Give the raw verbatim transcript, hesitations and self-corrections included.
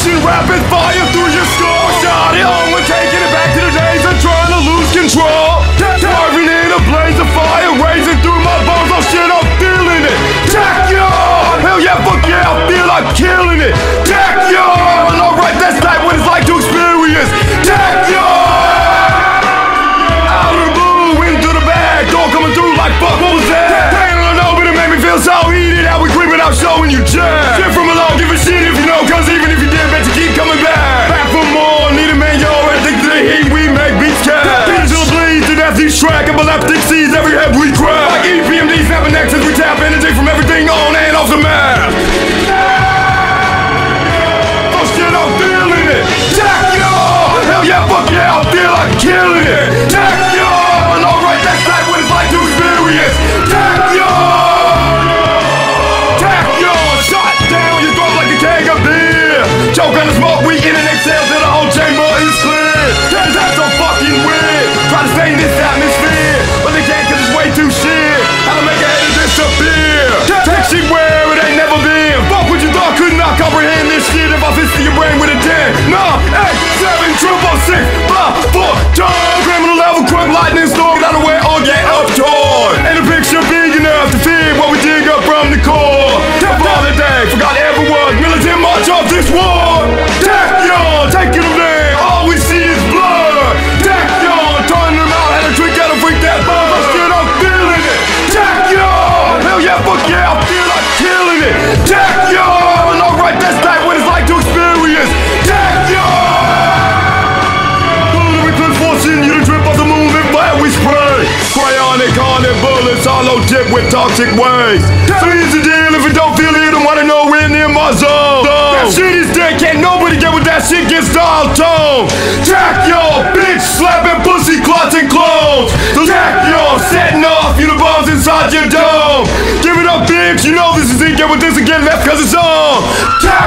Pushing rapid fire through your skull. Shot it on, we're taking it back to the days of trying to lose control. Carving in a blaze of fire, raising through my bones. Oh shit, I'm feeling it. Takyon! Hell yeah, fuck yeah, I feel like killing it. Takyon! Alright, that's like what it's like to experience. Takyon! Out of the blue, into the bag, door coming through like fuck, what was that? Pain on the know, but it made me feel so heated. How we creeping out showing you jazz. Shit from below, give a shit if you know, cause even if you did, bet you keep coming back. Back for more, need a man, yo, addicted to the heat, we make beats cat. Beats till it bleeds, to death each track, epileptic sees every head we crack. Like E P M D snapping necks as we tap energy from everything on and off the map. Oh shit, I'm feeling it. Takyon! Hell yeah, fuck yeah, I feel like killing it. Takyon! Alright, that's like what it's like to experience. Takyon! Takyon! Shot down your throat like a keg of beer. Choke on the smoke, we in and exhale till the whole chamber is clear. That's so fucking weird. Try to stay in this atmosphere, but they can't cause it's way too shit. How to make a head disappear. Take shit where it ain't never been. Fuck what you thought, could not comprehend this shit if I fisted your brain with a ten. Nah, eight, seven, triple six, five, four, time. Criminal level, crunk, lightning storm. Get out of the way or get up toward. And the picture big enough to feed what we dig up from the core. Father Day, forgot every word. Militant march off this war. Takyon, taking them there. All we see is blood. Takyon, turning them out. Had a trick, gotta freak that bug. Oh shit, I'm feeling it. Takyon, hell yeah, fuck yeah, I feel like killing it. Takyon, alright, that's like what it's like to experience. Takyon, we clip forcing you to trip off the moon and fire we spray. Cryonic, haunted bullets, hollow tip with toxic waste. So here's the deal, if you don't feel it, I wanna know we're near my zone. That shit is dead, can't nobody get with that shit, gets dialed tone. Takyon, bitch, slapping pussy, clots and clones. Takyon, setting off you the bombs inside your dome. Give it up, bitch, you know this is it, get with this and get left cause it's on.